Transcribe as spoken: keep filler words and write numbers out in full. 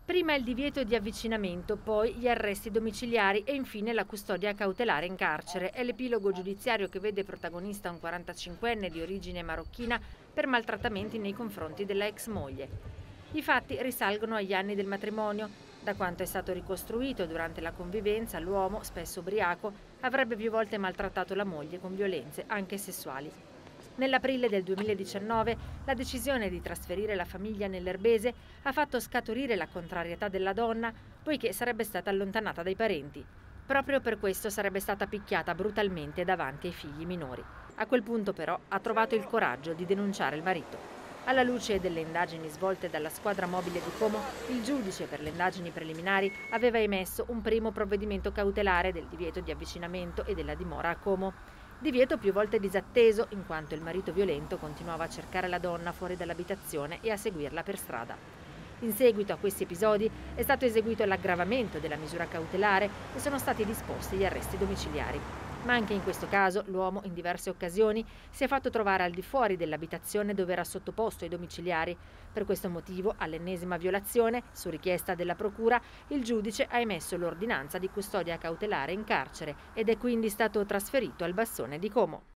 Prima il divieto di avvicinamento, poi gli arresti domiciliari e infine la custodia cautelare in carcere. È l'epilogo giudiziario che vede protagonista un quarantacinquenne di origine marocchina per maltrattamenti nei confronti della ex moglie. I fatti risalgono agli anni del matrimonio. Da quanto è stato ricostruito durante la convivenza, l'uomo, spesso ubriaco, avrebbe più volte maltrattato la moglie con violenze anche sessuali. Nell'aprile del duemiladiciannove la decisione di trasferire la famiglia nell'Erbese ha fatto scaturire la contrarietà della donna, poiché sarebbe stata allontanata dai parenti. Proprio per questo sarebbe stata picchiata brutalmente davanti ai figli minori. A quel punto però ha trovato il coraggio di denunciare il marito. Alla luce delle indagini svolte dalla squadra mobile di Como, il giudice per le indagini preliminari aveva emesso un primo provvedimento cautelare del divieto di avvicinamento e della dimora a Como. Divieto più volte disatteso, in quanto il marito violento continuava a cercare la donna fuori dall'abitazione e a seguirla per strada. In seguito a questi episodi è stato eseguito l'aggravamento della misura cautelare e sono stati disposti gli arresti domiciliari. Ma anche in questo caso l'uomo in diverse occasioni si è fatto trovare al di fuori dell'abitazione dove era sottoposto ai domiciliari. Per questo motivo, all'ennesima violazione, su richiesta della procura, il giudice ha emesso l'ordinanza di custodia cautelare in carcere ed è quindi stato trasferito al Bassone di Como.